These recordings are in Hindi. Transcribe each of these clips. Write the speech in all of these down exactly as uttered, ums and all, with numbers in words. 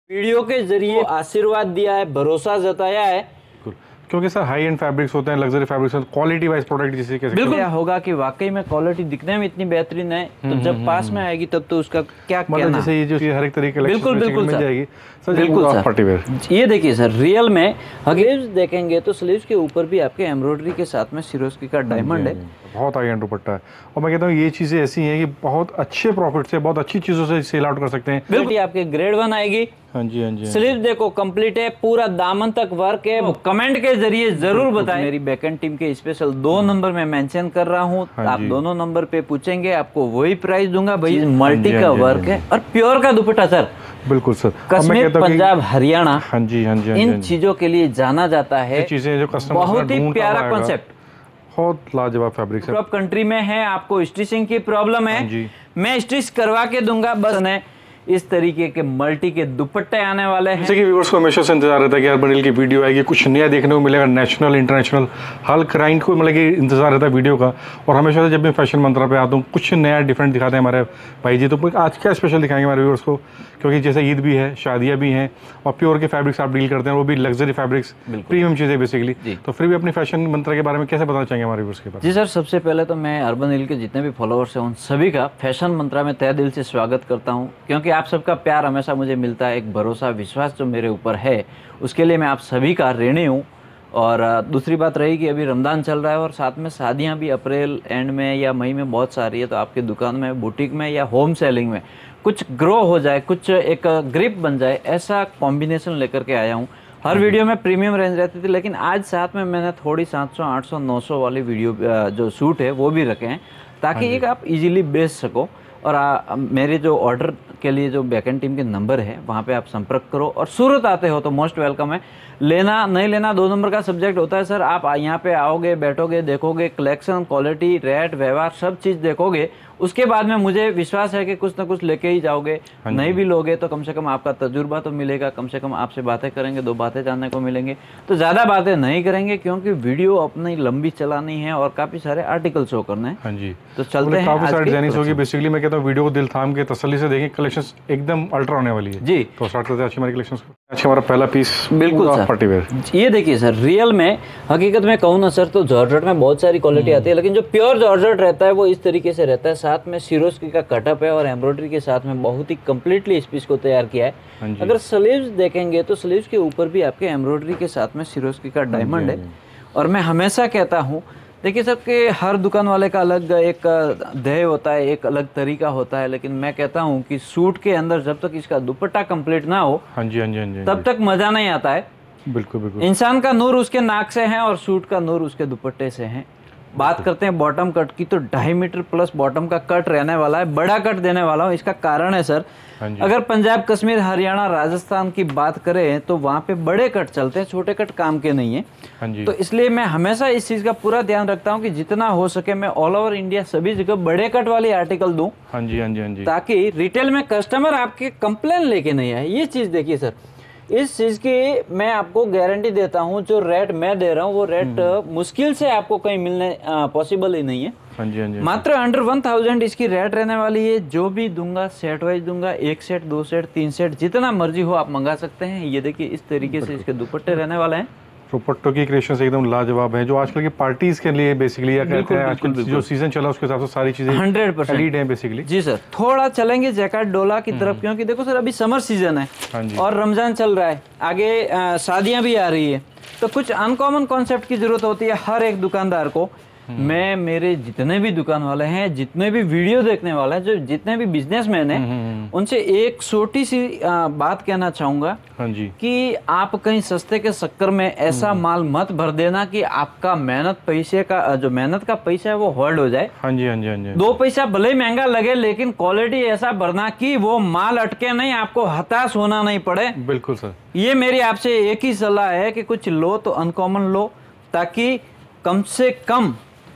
वीडियो के जरिए आशीर्वाद दिया है, भरोसा जताया है, क्योंकि सर हाई एंड फैब्रिक्स होते हैं, लग्जरी फैब्रिक्स होते हैं, क्वालिटी वाइज प्रोडक्ट जिसे कह सकते हैं। बिल्कुल क्या होगा कि वाकई में क्वालिटी दिखने में इतनी बेहतरीन है, तो जब पास में आएगी तब तो उसका क्या कहना। जैसे ये जो हर एक तरीके बिल्कुल बिल्कुल मिल जाएगी सर, बिल्कुल सर। पार्टी वेयर ये देखिए सर, रियल में स्लीव्स देखेंगे तो स्लीव्स के ऊपर भी आपके एम्ब्रॉयडरी के साथ में सिरोस्की का डायमंड है, बहुत हाई एंड दुपट्टा है। और मैं कहता हूँ ये चीजें ऐसी हैं कि बहुत अच्छे प्रॉफिट से, बहुत अच्छी चीजों से सेल आउट कर सकते हैं। बिल्कुल आपके ग्रेड वन आएगी। हाँ जी हाँ जी। स्लीव देखो कंप्लीट है, पूरा दामन तक वर्क है। कमेंट के जरिए जरूर बताएं। मेरी बैकएंड टीम के स्पेशल दो नंबर में मेंशन कर रहा हूँ, आप दोनों नंबर पे पूछेंगे, आपको वही प्राइस दूंगा। भाई मल्टी का वर्क है और प्योर का दुपट्टा सर। बिल्कुल सर। कश्मीर, पंजाब, हरियाणा, हाँ जी हाँ जी, इन चीजों के लिए जाना जाता है। चीजें जो कस्टमर बहुत ही प्यारा कॉन्सेप्ट, बहुत लाजवाब फैब्रिक है। आप कंट्री में है, आपको स्टिचिंग की प्रॉब्लम है, मैं स्टिच करवा के दूंगा। बस ने इस तरीके के मल्टी के दुपट्टे आने वाले हैं। जैसे कि व्यूअर्स को हमेशा से इंतजार रहता है कि हर बंडल की वीडियो आएगी, कुछ नया देखने को मिलेगा, नेशनल इंटरनेशनल हर क्लाइंट को मतलब कि इंतजार रहता है वीडियो का। और हमेशा से जब मैं फैशन मंत्रा पे आता हूँ कुछ नया डिफरेंट दिखाते हैं हमारे भाई जी। तो आज क्या स्पेशल दिखाएंगे हमारे व्यूअर्स को, क्योंकि जैसे ईद भी है, शादियाँ भी हैं, और प्योर के फैब्रिक्स आप डील करते हैं, वो भी लग्जरी फैब्रिक्स, प्रीमियम चीज़ें बेसिकली। तो फिर भी अपनी फैशन मंत्रा के बारे में कैसे बताना चाहेंगे हमारे व्यूअर्स के बारे में? जी सर, सबसे पहले तो मैं अर्बन हिल के जितने भी फॉलोअर्स हैं उन सभी का फैशन मंत्रा में तहे दिल से स्वागत करता हूं, क्योंकि आप सबका प्यार हमेशा मुझे मिलता है। एक भरोसा, विश्वास जो मेरे ऊपर है, उसके लिए मैं आप सभी का ऋणी हूँ। और दूसरी बात रही कि अभी रमज़ान चल रहा है और साथ में शादियाँ भी अप्रैल एंड में या मई में बहुत सारी है, तो आपकी दुकान में, बुटीक में या होम सेलिंग में कुछ ग्रो हो जाए, कुछ एक ग्रिप बन जाए, ऐसा कॉम्बिनेशन लेकर के आया हूँ। हर वीडियो में प्रीमियम रेंज रहती थी, लेकिन आज साथ में मैंने थोड़ी सात सौ, आठ सौ, नौ सौ वाली वीडियो जो सूट है वो भी रखे हैं, ताकि एक आप इजीली बेच सको। और आ, मेरे जो ऑर्डर के लिए जो बैकएंड टीम के नंबर है वहाँ पे आप संपर्क करो। और सूरत आते हो तो मोस्ट वेलकम है। लेना नहीं लेना दो नंबर का सब्जेक्ट होता है सर। आप यहाँ पे आओगे, बैठोगे, देखोगे, कलेक्शन, क्वालिटी, रेट, व्यवहार सब चीज़ देखोगे, उसके बाद में मुझे विश्वास है कि कुछ ना कुछ लेके ही जाओगे। नहीं भी लोगे तो कम से कम आपका तजुर्बा तो मिलेगा, कम से कम आपसे बातें करेंगे, दो बातें जानने को मिलेंगे। तो ज़्यादा बातें नहीं करेंगे, क्योंकि वीडियो अपनी लंबी चलानी है और काफ़ी सारे आर्टिकल शो करने हैं। हाँ जी, तो चलते हैं। काफ़ी सारी डिजाइनिंग होगी। बेसिकली मैं कहता हूँ वीडियो को दिल थाम के तसल्ली से देखें, कलेक्शंस एकदम अल्ट्रा होने वाली है जी। तो स्टार्ट करते हैं आज हमारी कलेक्शंस को। अच्छा, हमारा पहला पीस बिल्कुल पार्टी वेयर, ये देखिए सर। रियल में हकीकत में कहूँ ना सर, तो जॉर्जेट में बहुत सारी क्वालिटी आती है, लेकिन जो प्योर जॉर्जेट रहता है वो इस तरीके से रहता है। साथ में सिरोस्की का कटअप है और एम्ब्रॉयडरी के साथ में बहुत ही कंप्लीटली इस पीस को तैयार किया है। अगर स्लीव्स देखेंगे तो स्लीव्स के ऊपर भी आपके एम्ब्रॉयडरी के साथ में सिरोस्की का डायमंड है। और मैं हमेशा कहता हूँ, देखिए सर, कि हर दुकान वाले का अलग एक ध्येय होता है, एक अलग तरीका होता है, लेकिन मैं कहता हूँ कि सूट के अंदर जब तक इसका दुपट्टा कंप्लीट ना हो, हाँ जी हाँ जी हाँ जी, तब तक मजा नहीं आता है। बिल्कुल बिल्कुल। इंसान का नूर उसके नाक से है और सूट का नूर उसके दुपट्टे से है। बात करते हैं बॉटम कट की, तो ढाई मीटर प्लस बॉटम का कट रहने वाला है। बड़ा कट देने वाला हूँ। इसका कारण है सर, अगर पंजाब, कश्मीर, हरियाणा, राजस्थान की बात करें तो वहाँ पे बड़े कट चलते हैं, छोटे कट काम के नहीं है। तो इसलिए मैं हमेशा इस चीज़ का पूरा ध्यान रखता हूँ कि जितना हो सके मैं ऑल ओवर इंडिया सभी जगह बड़े कट वाली आर्टिकल दूँ। हाँ जी हाँ जी हाँ जी, ताकि रिटेल में कस्टमर आपके कंप्लेन लेके नहीं आए। ये चीज़ देखिए सर, इस चीज की मैं आपको गारंटी देता हूं, जो रेट मैं दे रहा हूं वो रेट मुश्किल से आपको कहीं मिलने पॉसिबल ही नहीं है। हाँ जी, हाँ जी, मात्र अंडर वन थाउजेंड इसकी रेट रहने वाली है। जो भी दूंगा सेट वाइज दूंगा, एक सेट, दो सेट, तीन सेट, जितना मर्जी हो आप मंगा सकते हैं। ये देखिए इस तरीके से इसके दुपट्टे रहने वाले हैं। दुपट्टों की क्रिएशंस एकदम लाजवाब है, जो आजकल की पार्टीज के लिए बेसिकली या कहते हैं आजकल जो सीजन चला उसके हिसाब से सारी चीजें हंड्रेड परसेंट है बेसिकली। जी सर, थोड़ा चलेंगे जैकेट डोला की तरफ, क्योंकि देखो सर अभी समर सीजन है और रमजान चल रहा है, आगे शादियां भी आ रही है, तो कुछ अनकॉमन कॉन्सेप्ट की जरूरत होती है हर एक दुकानदार को। मैं, मेरे जितने भी दुकान वाले हैं, जितने भी वीडियो देखने वाले हैं, जो जितने भी बिजनेसमैन हैं, उनसे एक छोटी सी बात कहना चाहूंगा। हाँ जी, कि आप कहीं सस्ते के चक्कर में ऐसा माल मत भर देना कि आपका मेहनत पैसे का, जो मेहनत का पैसा है वो होल्ड हो जाए। हाँ जी हाँ जी हाँ जी, दो पैसा भले ही महंगा लगे, लेकिन क्वालिटी ऐसा भरना कि वो माल अटके नहीं, आपको हताश होना नहीं पड़े। बिल्कुल सर, ये मेरी आपसे एक ही सलाह है कि कुछ लो तो अनकॉमन लो, ताकि कम से कम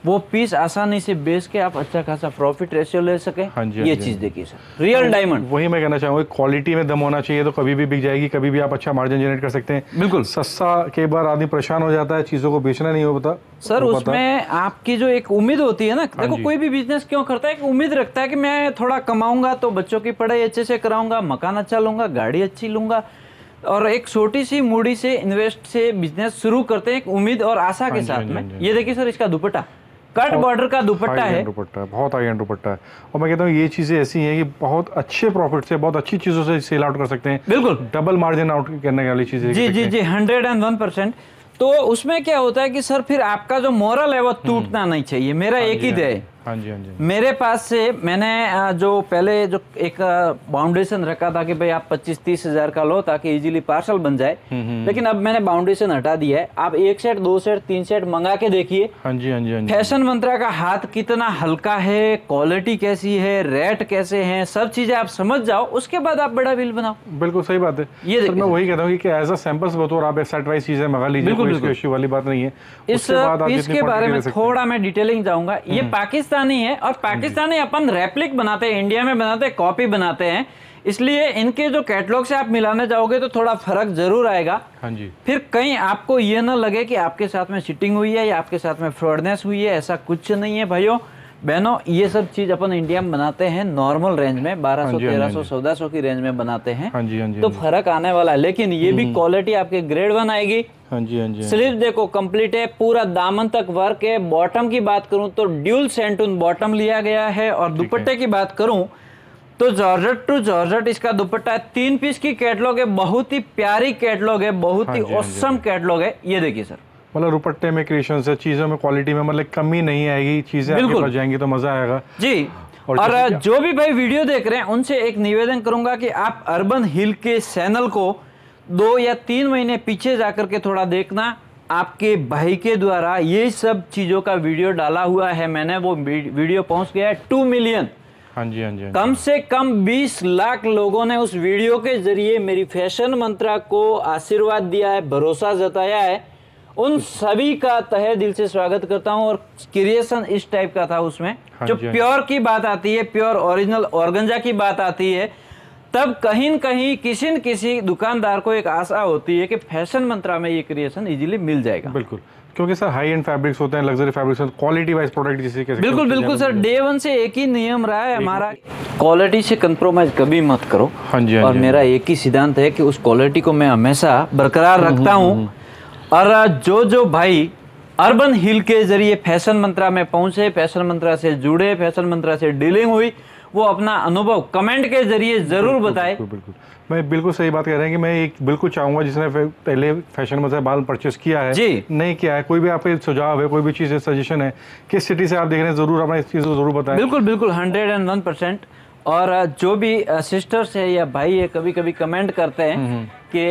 वो पीस आसानी से बेच के आप अच्छा खासा प्रॉफिट रेशियो ले सके। हाँ जी, हाँ ये जी, चीज देखिए सर, रियल डायमंड। वही मैं कहना चाहूँगा, क्वालिटी में दम होना चाहिए तो कभी भी बिक जाएगी, कभी भी आप अच्छा मार्जिन जनरेट कर सकते हैं। बिल्कुल। सस्ता कई बार आदमी परेशान हो जाता है, चीज़ों को बेचना नहीं हो पता सर उसमें आपकी जो एक उम्मीद होती है ना, देखो कोई भी बिजनेस क्यों करता है, एक उम्मीद रखता है कि मैं थोड़ा कमाऊंगा तो बच्चों की पढ़ाई अच्छे से कराऊंगा, मकान अच्छा लूंगा, गाड़ी अच्छी लूंगा, और एक छोटी सी मूडी से इन्वेस्ट से बिजनेस शुरू करते हैं एक उम्मीद और आशा के साथ में। ये देखिए सर, इसका दुपट्टा कट बॉर्डर का दुपट्टा है, दुपट्टा बहुत हाई एंड दुपट्टा है। और मैं कहता हूँ ये चीज़ें ऐसी हैं कि बहुत अच्छे प्रॉफिट से, बहुत अच्छी चीज़ों से सेल आउट कर सकते हैं। बिल्कुल डबल मार्जिन आउट करने वाली चीज़ें। जी जी जी, हंड्रेड एंड वन परसेंट। तो उसमें क्या होता है कि सर फिर आपका जो मोरल है वो टूटना नहीं चाहिए। मेरा एक ही ध्येय, हाँ जी हाँ जी, मेरे पास से मैंने जो पहले जो एक बाउंडेशन रखा था कि भाई आप पच्चीस तीस हजार का लो ताकि इजीली पार्सल बन जाए, लेकिन अब मैंने बाउंडेशन हटा दिया है। आप एक सेट, दो सेट, तीन सेट मंगा के देखिए। हाँ जी हाँ जी, हाँ जी। फैशन मंत्रा का हाथ कितना हल्का है, क्वालिटी कैसी है, रेट कैसे हैं, सब चीजें आप समझ जाओ, उसके बाद आप बड़ा बिल बनाओ। बिल्कुल सही बात है। ये सर मैं वही कहता हूँ कि एज अ सैंपल्स बतौर आप एक सेट वाइज चीजें मंगा लीजिए, बिल्कुल, कोई बिल्कुल। इश्यू वाली बात नहीं है। इस पीस के बारे में थोड़ा मैं डिटेलिंग जाऊंगा। ये पाकिस्तानी है और पाकिस्तानी अपन रेप्लिक बनाते हैं, इंडिया में बनाते हैं, कॉपी बनाते हैं, इसलिए इनके जो कैटलॉग से आप मिलाने जाओगे तो थोड़ा फर्क जरूर आएगा। हाँ जी। फिर कहीं आपको ये ना लगे कि आपके साथ में चिटिंग हुई है या आपके साथ में फ्रॉडनेस हुई है, ऐसा कुछ नहीं है भाइयों बहनों। ये सब चीज अपन इंडिया में बनाते हैं नॉर्मल रेंज में, बारह सौ तेरह सौ चौदह सौ की रेंज में बनाते हैं। हाँ जी हाँ जी, तो फर्क आने वाला है, लेकिन ये भी क्वालिटी आपके ग्रेड वन आएगी। हाँ जी हाँ जी। स्लीव देखो कंप्लीट है, पूरा दामन तक वर्क है। बॉटम की बात करूं तो ड्यूल सेंटून बॉटम लिया गया है। और दुपट्टे की बात करूं तो जॉर्जेट टू जॉर्जेट इसका दुपट्टा है। तीन पीस की कैटलॉग है, बहुत ही प्यारी कैटलॉग है, बहुत ही ऑसम कैटलॉग है। ये देखिए सर, मतलब दुपट्टे में क्रिएशन से चीजों में क्वालिटी में मतलब कमी नहीं आएगी, चीजें आपके पास जाएंगी तो मजा आएगा जी। और, और जो भी भाई वीडियो देख रहे हैं उनसे एक निवेदन करूंगा कि आप अर्बन हिल के चैनल को दो या तीन महीने पीछे जाकर के थोड़ा देखना। आपके भाई के द्वारा ये सब चीजों का वीडियो डाला हुआ है मैंने, वो वीडियो पहुंच गया है टू मिलियन। हाँ जी हाँ जी, हाँ जी। कम से कम बीस लाख लोगों ने उस वीडियो के जरिए मेरी फैशन मंत्रा को आशीर्वाद दिया है, भरोसा जताया है। उन सभी का तहे दिल से स्वागत करता हूं। और क्रिएशन इस टाइप का था उसमें। हाँ जो जी, प्योर की बात आती है, प्योर ओरिजिनल ऑर्गेंजा की बात आती है, तब कहीं न कहीं किसी न किसी दुकानदार को एक आशा होती है कि फैशन मंत्रा में ये क्रिएशन इजीली मिल जाएगा। बिल्कुल, क्योंकि सर हाई एंड फैब्रिक्स होते हैं, luxury fabrics, quality wise product जिसे कैसे। बिल्कुल बिल्कुल सर, डे वन से एक ही नियम रहा है हमारा, क्वालिटी से कंप्रोमाइज कभी मत करो। हाँ जी हाँ और जी, मेरा एक ही सिद्धांत है कि उस क्वालिटी को मैं हमेशा बरकरार रखता हूँ। और जो जो भाई अर्बन हिल के जरिए फैशन मंत्रा में पहुंचे, फैशन मंत्रा से जुड़े, फैशन मंत्रा से डीलिंग हुई, वो अपना अनुभव कमेंट के जरिए जरूर बताए। बिल्कुल, बिल्कुल मैं बिल्कुल सही बात कह रहे हैं कि मैं एक बिल्कुल चाहूंगा जिसने पहले फैशन मंत्रा बाल परचेस किया है, जी नहीं किया है, कोई भी आपके सुझाव है, कोई भी चीज़ सजेशन है, किस सिटी से आप देख रहे हैं, जरूर अपना इस चीज़ को जरूर बताएं। बिल्कुल बिल्कुल हंड्रेड एंड वन परसेंट। और जो भी सिस्टर्स है या भाई है कभी कभी कमेंट करते हैं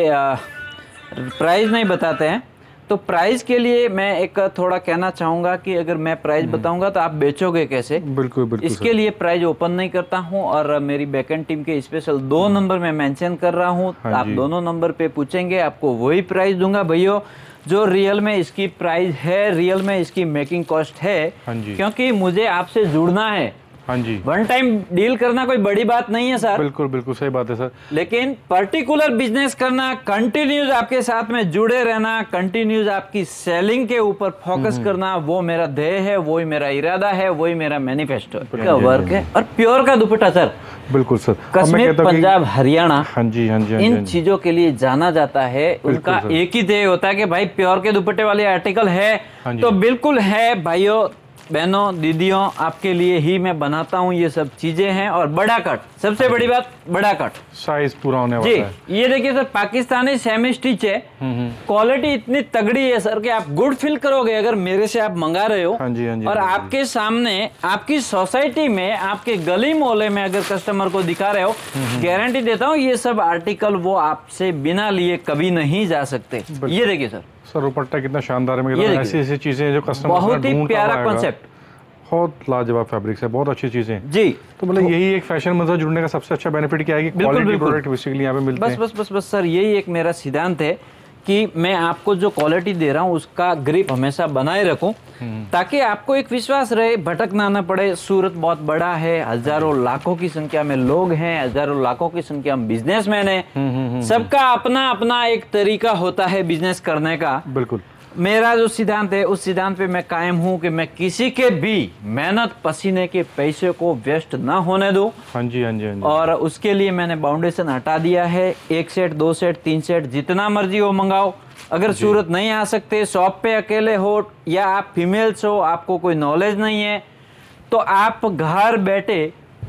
कि प्राइस नहीं बताते हैं, तो प्राइस के लिए मैं एक थोड़ा कहना चाहूंगा कि अगर मैं प्राइस बताऊंगा तो आप बेचोगे कैसे। बिल्कुल बिल्कुल इसके लिए प्राइस ओपन नहीं करता हूं। और मेरी बैकएंड टीम के स्पेशल दो नंबर में मेंशन कर रहा हूं। हाँ आप दोनों नंबर पे पूछेंगे, आपको वही प्राइस दूंगा भैया जो रियल में इसकी प्राइस है, रियल में इसकी मेकिंग कॉस्ट है। हाँ जी। क्योंकि मुझे आपसे जुड़ना है, हाँ जी, वन टाइम डील करना कोई बड़ी बात नहीं है सर। बिल्कुल बिल्कुल सही बात है सर। लेकिन पर्टिकुलर बिजनेस करना, कंटिन्यूज आपके साथ में जुड़े रहना, कंटिन्यूज आपकी सेलिंग के ऊपर फोकस करना, वो मेरा ध्येय है, वही मेरा इरादा है, वही मेरा मैनिफेस्टो का वर्क है। और प्योर का दुपट्टा सर, बिल्कुल सर, कश्मीर, पंजाब, हरियाणा, हाँ जी हाँ जी, इन चीजों के लिए जाना जाता है। उनका एक ही ध्येय होता है कि भाई प्योर के दुपट्टे वाले आर्टिकल है तो बिल्कुल है भाइयों बहनों दीदियों, आपके लिए ही मैं बनाता हूँ ये सब चीजें हैं। और बड़ा कट, सबसे बड़ी बात बड़ा कट, साइज पूरा होने वाला जी है। ये देखिए सर, पाकिस्तानी सेमी स्टिच है, क्वालिटी इतनी तगड़ी है सर कि आप गुड फील करोगे अगर मेरे से आप मंगा रहे हो। हाँ जी हाँ जी, और हाँ जी। आपके सामने आपकी सोसाइटी में, आपके गली मोहल्ले में अगर कस्टमर को दिखा रहे हो, गारंटी देता हूँ ये सब आर्टिकल वो आपसे बिना लिए कभी नहीं जा सकते। ये देखिए सर, सर दुपट्टा कितना शानदार है, मतलब ऐसी ऐसी चीजें जो कस्टमर बहुत ही प्यारा कॉन्सेप्ट, बहुत लाजवाब फैब्रिक्स है, बहुत अच्छी चीजें जी। तो मतलब यही एक फैशन मंत्रा जुड़ने का सबसे अच्छा बेनिफिट क्या है कि क्वालिटी प्रोडक्ट बेसिकली यहाँ पे मिलते बस हैं। बस बस बस सर, यही एक मेरा सिद्धांत है कि मैं आपको जो क्वालिटी दे रहा हूँ उसका ग्रिप हमेशा बनाए रखूं, ताकि आपको एक विश्वास रहे, भटकना ना पड़े। सूरत बहुत बड़ा है, हजारों लाखों की संख्या में लोग हैं, हजारों लाखों की संख्या में बिजनेसमैन हैं, सबका अपना अपना एक तरीका होता है बिजनेस करने का। बिल्कुल। मेरा जो सिद्धांत है उस सिद्धांत पे मैं कायम हूँ कि मैं किसी के भी मेहनत पसीने के पैसे को वेस्ट ना होने दूं। हाँ जी हाँ जी हाँ जी। और उसके लिए मैंने बाउंडेशन हटा दिया है। एक सेट, दो सेट, तीन सेट, जितना मर्जी हो मंगाओ। अगर सूरत नहीं आ सकते, शॉप पे अकेले हो या आप फीमेल्स हो, आपको कोई नॉलेज नहीं है, तो आप घर बैठे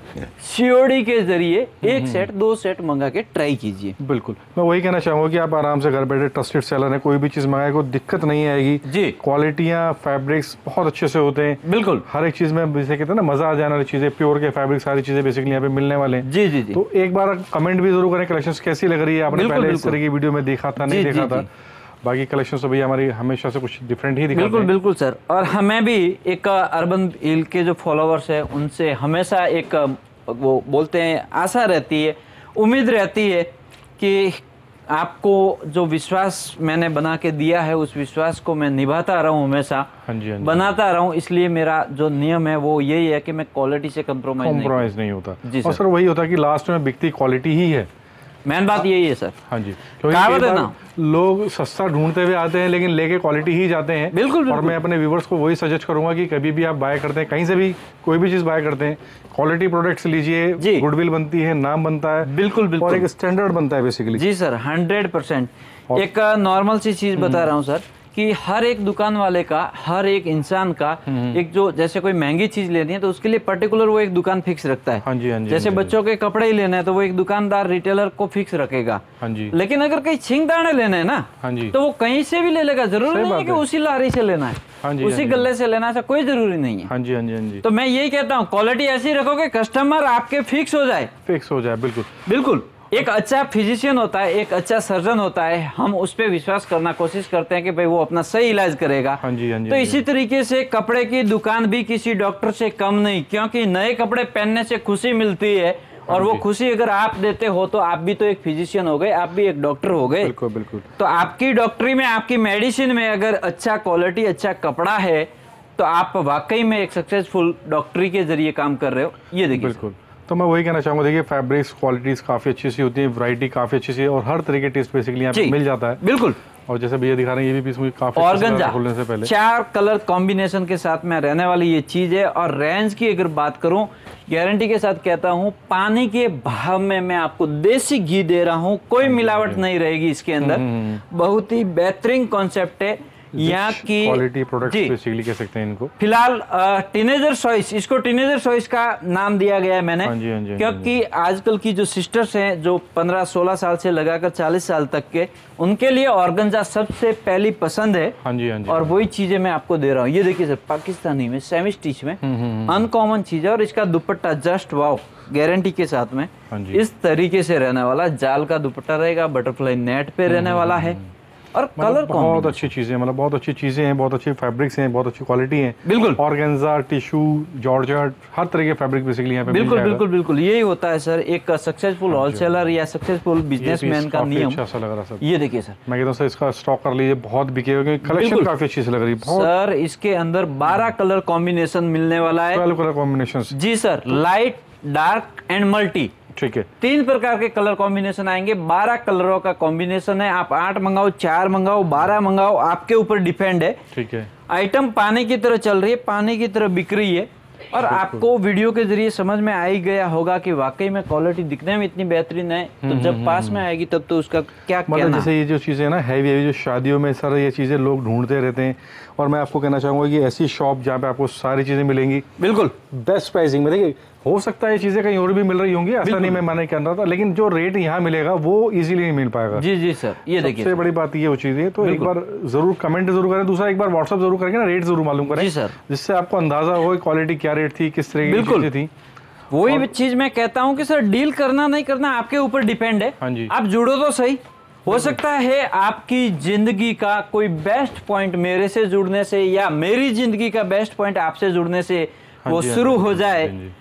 सीओडी के जरिए एक सेट, दो सेट मंगा के ट्राई कीजिए। बिल्कुल, मैं वही कहना चाहूँगा कि आप आराम से घर बैठे ट्रस्टेड सेलर है, कोई भी चीज़ मंगाए, कोई दिक्कत नहीं आएगी जी। क्वालिटियाँ, फैब्रिक्स बहुत अच्छे से होते हैं। बिल्कुल, हर एक चीज़ में जैसे कहते हैं ना मज़ा आ जाने वाली चीज़ें, प्योर के फैब्रिक सारी चीज़ें बेसिकली यहाँ पे मिलने वाले हैं। जी जी जी। तो एक बार कमेंट भी जरूर करें कलेक्शंस कैसी लग रही है, आपने पहले इस तरह की वीडियो में देखा था नहीं देखा था। बाकी कलेक्शन तो भैया हमारी हमेशा से कुछ डिफरेंट ही दिखाते हैं। बिल्कुल बिल्कुल सर। और हमें भी एक अर्बन हिल के जो फॉलोवर्स है उनसे हमेशा एक वो बोलते हैं आशा रहती है, उम्मीद रहती है कि आपको जो विश्वास मैंने बना के दिया है उस विश्वास को मैं निभाता रहूं हमेशा। हाँ जी, हाँ जी। बनाता रहूं। इसलिए मेरा जो नियम है वो यही है कि मैं क्वालिटी से कंप्रोमाइज कॉम्प्रोमाइज नहीं होता। जी और सर वही होता है कि लास्ट में बिकती क्वालिटी ही है। मेन बात यही है सर। हाँ जी, क्योंकि ना लोग सस्ता ढूंढते हुए आते हैं लेकिन लेके क्वालिटी ही जाते हैं। बिल्कुल, और मैं अपने व्यूवर्स को वही सजेस्ट करूंगा कि कभी भी आप बाय करते हैं, कहीं से भी कोई भी चीज बाय करते हैं, क्वालिटी प्रोडक्ट्स लीजिए, गुडविल बनती है, नाम बनता है। बिल्कुल बिल्कुल। और एक स्टैंडर्ड बनता है बेसिकली। जी सर, हंड्रेड परसेंट। एक नॉर्मल सी चीज बता रहा हूँ सर कि हर एक दुकान वाले का, हर एक इंसान का एक जो जैसे कोई महंगी चीज लेनी है तो उसके लिए पर्टिकुलर वो एक दुकान फिक्स रखता है। हाँ जी, हाँ जी, जैसे हाँ जी, बच्चों के कपड़े ही लेने हैं तो वो एक दुकानदार रिटेलर को फिक्स रखेगा। हाँ जी। लेकिन अगर कहीं छिंगदाने लेने हैं ना, हाँ जी, तो वो कहीं से भी ले लेगा। जरूरी नहीं है कि उसी लारी से लेना है, हाँ जी, उसी गले से लेना है, कोई जरूरी नहीं है। हाँ जी हाँ जी हाँ जी। तो मैं यही कहता हूँ क्वालिटी ऐसी रखो कि कस्टमर आपके फिक्स हो जाए। फिक्स हो जाए, बिल्कुल बिल्कुल। एक अच्छा फिजिशियन होता है, एक अच्छा सर्जन होता है, हम उस पर विश्वास करना कोशिश करते हैं कि भाई वो अपना सही इलाज करेगा। हाँ जी, हाँ जी, तो हाँ इसी तरीके से कपड़े की दुकान भी किसी डॉक्टर से कम नहीं, क्योंकि नए कपड़े पहनने से खुशी मिलती है और वो खुशी अगर आप देते हो तो आप भी तो एक फिजिशियन हो गए, आप भी एक डॉक्टर हो गए। बिल्कुल बिल्कुल। तो आपकी डॉक्टरी में, आपकी मेडिसिन में अगर अच्छा क्वालिटी, अच्छा कपड़ा है तो आप वाकई में एक सक्सेसफुल डॉक्टरी के जरिए काम कर रहे हो। ये देखिए बिल्कुल। तो मैं वही कहना चाहूँगा, देखिए फैब्रिक्स क्वालिटीज काफ़ी अच्छी सी होती है, वैरायटी काफ़ी अच्छी सी है और हर तरह के टेस्ट बेसिकली यहाँ पे मिल जाता है। बिल्कुल। और जैसे भैया दिखा रहे हैं ये भी पीस मुझे काफ़ी ऑर्गेन्जा खोलने से पहले चार कलर कॉम्बिनेशन के साथ में रहने वाली ये चीज़ है। और रेंज की अगर बात करूं, गारंटी के साथ कहता हूं, पानी के भाव में मैं आपको देसी घी दे रहा हूं, कोई मिलावट नहीं रहेगी इसके अंदर। बहुत ही बेहतरीन कॉन्सेप्ट है यहाँ की क्वालिटी प्रोडक्ट्स बेसिकली कह सकते हैं इनको। फिलहाल टीनेजर चॉइस, इसको टीनेजर चॉइस का नाम दिया गया है मैंने। हाँ जी, हाँ जी, क्योंकि आजकल की जो सिस्टर्स हैं जो पंद्रह सोलह साल से लगाकर चालीस साल तक के, उनके लिए ऑर्गेन्जा सबसे पहली पसंद है। हाँ जी, हाँ जी। और वही चीजें मैं आपको दे रहा हूँ। ये देखिए सर, पाकिस्तानी में सेमी स्टिच में अनकॉमन चीज है और इसका दुपट्टा जस्ट वाओ, गारंटी के साथ में इस तरीके से रहने वाला। जाल का दुपट्टा रहेगा, बटरफ्लाई नेट पे रहने वाला है और कलर बहुत अच्छी चीजें, मतलब बहुत अच्छी चीजें हैं, बहुत अच्छी फैब्रिक्स हैं, बहुत अच्छी क्वालिटी है। बिल्कुल। ऑर्गेन्जा, टिश्यू, जॉर्जेट, हर तरह के फैब्रिक बेसिकली यहाँ पे बिल्कुल बिल्कुल बिल्कुल। यही होता है सर एक सक्सेसफुल होलसेलर या सक्सेसफुल बिजनेसमैन का नियम। अच्छा सा लग रहा सर। ये देखिए सर, मैं कहता हूँ सर इसका स्टॉक कर लीजिए, बहुत बिकेगा क्योंकि कलेक्शन काफी अच्छी से लग रही है सर। इसके अंदर बारह कलर कॉम्बिनेशन मिलने वाला है। Twelve colour combination. जी sir, light, dark and multi, ठीक है। तीन प्रकार के कलर कॉम्बिनेशन आएंगे। बारह कलरों का कॉम्बिनेशन है। आप आठ मंगाओ, चार मंगाओ, बारह मंगाओ, आपके ऊपर डिपेंड है। ठीक है। आइटम पानी की तरह चल रही है, पानी की तरह बिक रही है। और आपको वीडियो के जरिए समझ में आ ही गया होगा कि वाकई में क्वालिटी दिखने में इतनी बेहतरीन है, तो जब पास में आएगी तब तो उसका क्या कहना। मतलब जैसे ये जो चीज़ें ना हैवी हैवी जो शादियों में सर ये चीज़ें लोग ढूंढते रहते हैं और मैं आपको कहना चाहूँगा कि ऐसी शॉप जहाँ पे आपको सारी चीज़ें मिलेंगी बिल्कुल बेस्ट प्राइसिंग में। देखिए हो सकता है ये चीज़ें कहीं और भी मिल रही होंगी, ऐसा नहीं मैं माने कर रहा था, लेकिन जो रेट यहाँ मिलेगा वो इजीली नहीं मिल पाएगा। जी जी सर, ये देखिए सबसे बड़ी बात ये वो चीज़ें, तो एक बार जरूर कमेंट जरूर करें, दूसरा एक बार व्हाट्सअप जरूर करके ना रेट जरूर मालूम करें सर, जिससे आपको अंदाजा हो क्वालिटी क्या रेट थी, किस तरह की चीजें थी। वही चीज मैं कहता हूँ कि सर डील करना नहीं करना आपके ऊपर डिपेंड है। हाँ जी। आप जुड़ो तो सही। हो सकता है आपकी जिंदगी का कोई बेस्ट पॉइंट मेरे से जुड़ने से या मेरी जिंदगी का बेस्ट पॉइंट आपसे जुड़ने से वो शुरू हो जाए।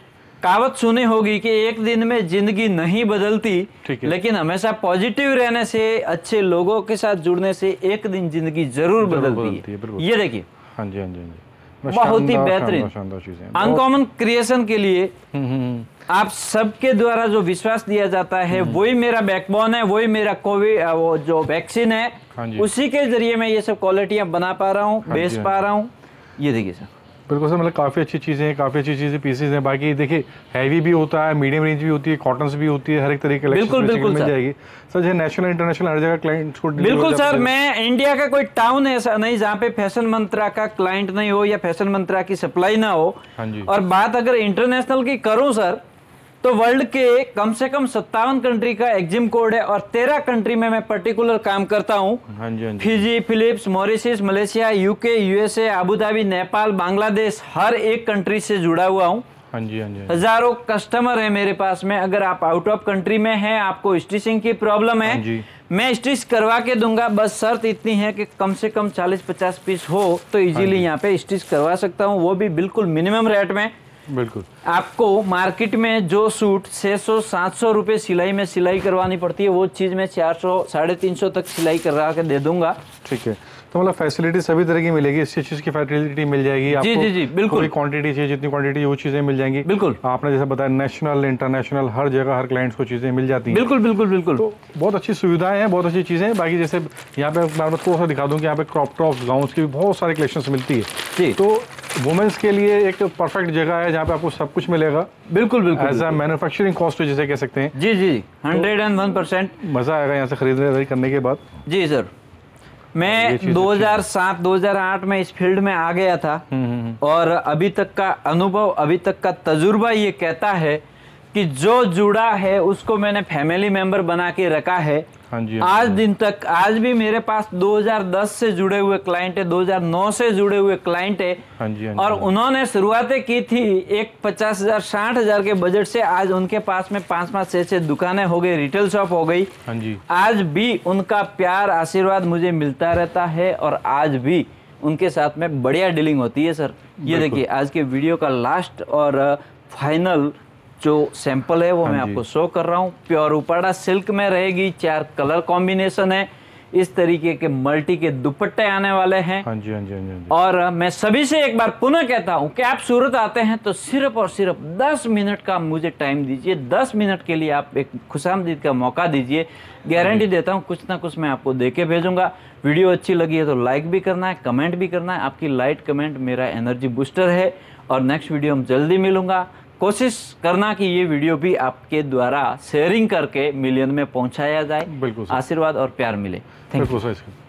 कहावत सुनी होगी कि एक दिन में जिंदगी नहीं बदलती, ठीक है। लेकिन हमेशा पॉजिटिव रहने से, अच्छे लोगों के साथ जुड़ने से एक दिन जिंदगी जरूर जरूर बदलती बदलती है, है। बिल्कुल। ये देखिए, हाँ जी हाँ जी हाँ जी, बहुत ही शानदार- बेहतरीन शानदार- शानदार चीजें हैं। बहुत- अनकॉमन क्रिएशन के लिए हम्म, हम्म, हम्म। आप सबके द्वारा जो विश्वास दिया जाता है वही मेरा बैकबोन है, वही मेरा कोविड वो जो वैक्सीन हाँ है, जी। उसी के जरिए मैं ये सब क्वालिटियां बना पा रहा हूँ, हाँ बेच जी, हाँ पा जी। रहा हूँ। ये देखिए सर, बिल्कुल सर, मतलब काफ़ी अच्छी चीज़ें हैं, काफ़ी अच्छी चीज़ें पीसेज हैं। बाकी देखिए हैवी भी होता है, मीडियम रेंज भी होती है, कॉटन्स भी होती है, हर एक तरीके की बिल्कुल, बिल्कुल मिल सर। जाएगी सर। जो नेशनल इंटरनेशनल हर जगह क्लाइंट को deliver बिल्कुल हो सर, जाता है। मैं इंडिया का कोई टाउन ऐसा नहीं जहाँ पे फैशन मंत्रा का क्लाइंट नहीं हो या फैशन मंत्रा की सप्लाई ना हो। हाँ जी। और बात अगर इंटरनेशनल की करूं सर, तो वर्ल्ड के कम से कम सत्तावन कंट्री का एग्जिम कोड है और तेरह कंट्री में मैं पर्टिकुलर काम करता हूं। हाँ जी हाँ जी Fiji, Philips, Mauritius, Malaysia, UK, USA, Abu Dhabi, Nepal, Bangladesh, हर एक कंट्री से जुड़ा हुआ हूं। हाँ जी हाँ जी हाँ जी। हजारों कस्टमर है मेरे पास में। अगर आप आउट ऑफ कंट्री में हैं, आपको स्टिचिंग की प्रॉब्लम हाँ है, जी। मैं स्टिच करवा के दूंगा। बस शर्त इतनी है कि कम से कम चालीस पचास पीस हो तो इजीली यहाँ पे स्टिच करवा सकता हूँ, वो भी बिल्कुल मिनिमम रेट में। बिल्कुल। आपको मार्केट में जो सूट छह सौ सात सौ रुपए सिलाई में सिलाई करवानी पड़ती है, वो चीज मैं चार सौ साढ़े तीन सौ तक सिलाई करवा के दे दूंगा। ठीक है, तो मतलब फैसिलिटी सभी तरह की मिलेगी, इस चीज़ की फैसिलिटी मिल जाएगी आपको। जी, जी, बिल्कुल। कोई क्वांटिटी चाहिए, जितनी क्वांटिटी वो चीज़ें मिल जाएंगी। बिल्कुल। आपने जैसे बताया नेशनल इंटरनेशनल हर जगह हर क्लाइंट्स को चीज़ें मिल जाती हैं। बिल्कुल बिल्कुल बिल्कुल। तो बहुत अच्छी सुविधाएं हैं, बहुत अच्छी चीज़ें हैं। बाकी जैसे यहाँ पे मैं थोड़ा सा दिखा दूँ कि यहाँ पे क्रॉप टॉप्स, गाउन्स की भी बहुत सारी कलेक्शंस मिलती है। जी। तो वुमेन्स के लिए एक परफेक्ट जगह है जहाँ पे आपको सब कुछ मिलेगा बिल्कुल बिल्कुल एज अ मैन्युफैक्चरिंग कॉस्ट जिसे कह सकते हैं। जी जी, हंड्रेड एंड वन परसेंट। मज़ा आएगा यहाँ से खरीदारी करने के बाद। जी सर, ये मैं चीज़ दो हज़ार सात दो हज़ार आठ में इस फील्ड में आ गया था और अभी तक का अनुभव, अभी तक का तजुर्बा ये कहता है कि जो जुड़ा है उसको मैंने फैमिली मेंबर बना के रखा है। हाँ जी। आज दिन तक, आज भी मेरे पास दो हज़ार दस से जुड़े हुए क्लाइंट है, दो हज़ार नौ से जुड़े हुए क्लाइंट है। हाँ जी, हाँ जी। और उन्होंने शुरुआतें की थी एक पचास हजार साठ हजार के बजट से, आज उनके पास में पांच पांच छह छह दुकानें हो गई, रिटेल शॉप हो गई। हाँ जी। आज भी उनका प्यार आशीर्वाद मुझे मिलता रहता है और आज भी उनके साथ में बढ़िया डीलिंग होती है सर। ये देखिए, आज के वीडियो का लास्ट और फाइनल जो सैंपल है वो मैं हाँ जी। आपको शो कर रहा हूँ। प्योर उपाड़ा सिल्क में रहेगी, चार कलर कॉम्बिनेशन है, इस तरीके के मल्टी के दुपट्टे आने वाले हैं। हाँ जी हाँ जी हाँ जी हाँ जी। और मैं सभी से एक बार पुनः कहता हूं कि आप सूरत आते हैं तो सिर्फ और सिर्फ दस मिनट का मुझे टाइम दीजिए। दस मिनट के लिए आप एक खुशामदीद का मौका दीजिए। गारंटी देता हूं कुछ ना कुछ मैं आपको दे के भेजूंगा। वीडियो अच्छी लगी है तो लाइक भी करना है, कमेंट भी करना है। आपकी लाइक कमेंट मेरा एनर्जी बूस्टर है। और नेक्स्ट वीडियो में जल्दी मिलूंगा। कोशिश करना कि ये वीडियो भी आपके द्वारा शेयरिंग करके मिलियन में पहुंचाया जाए। बिल्कुल सर। आशीर्वाद और प्यार मिले। Thank you. बिल्कुल सर।